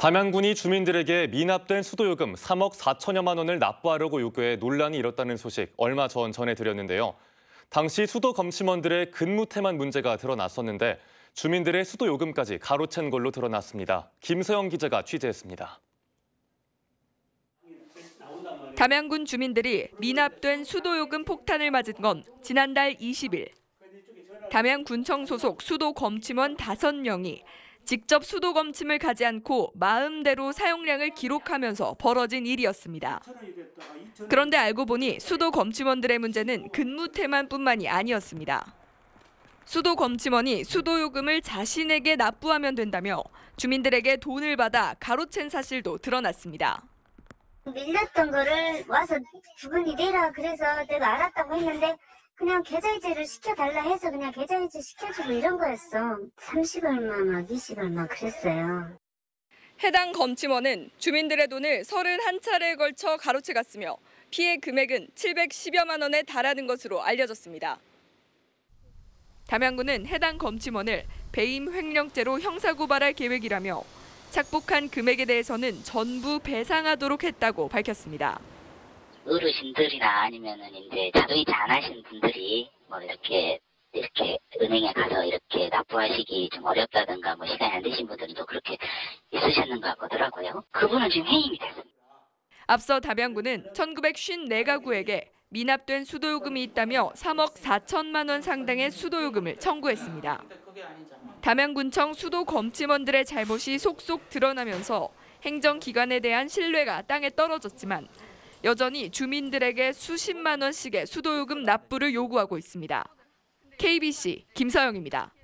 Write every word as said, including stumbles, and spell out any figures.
담양군이 주민들에게 미납된 수도요금 삼억 사천여만 원을 납부하려고 요구해 논란이 일었다는 소식 얼마 전 전해드렸는데요. 당시 수도 검침원들의 근무태만 문제가 드러났었는데 주민들의 수도요금까지 가로챈 걸로 드러났습니다. 김서영 기자가 취재했습니다. 담양군 주민들이 미납된 수도요금 폭탄을 맞은 건 지난달 이십 일. 담양군청 소속 수도검침원 다섯 명이 직접 수도 검침을 가지 않고 마음대로 사용량을 기록하면서 벌어진 일이었습니다. 그런데 알고 보니 수도 검침원들의 문제는 근무태만뿐만이 아니었습니다. 수도 검침원이 수도요금을 자신에게 납부하면 된다며 주민들에게 돈을 받아 가로챈 사실도 드러났습니다. 밀렸던 거를 와서 부분이 내라 그래서 내가 알았다고 했는데 그냥 계좌이체를 시켜달라 해서 그냥 계좌이체 시켜주고 이런 거였어. 삼십 얼마 막 이십 얼마 그랬어요. 해당 검침원은 주민들의 돈을 서른한 차례에 걸쳐 가로채 갔으며 피해 금액은 칠백십여만 원에 달하는 것으로 알려졌습니다. 담양군은 해당 검침원을 배임 횡령죄로 형사고발할 계획이라며 착복한 금액에 대해서는 전부 배상하도록 했다고 밝혔습니다. 어르신들이나 아니면은 이제 자동이체 안 하신 분들이 뭐 이렇게 이렇게 은행에 가서 이렇게 납부하시기 좀 어렵다든가 뭐 시간이 안 되신 분들이 또 그렇게 있으셨는가 보더라고요. 그분은 지금 해임이 됐습니다. 앞서 담양군은 천구백오십사 가구에게 미납된 수도요금이 있다며 삼억 사천만 원 상당의 수도요금을 청구했습니다. 담양군청 수도검침원들의 잘못이 속속 드러나면서 행정기관에 대한 신뢰가 땅에 떨어졌지만 여전히 주민들에게 수십만 원씩의 수도요금 납부를 요구하고 있습니다. 케이비씨 김서영입니다.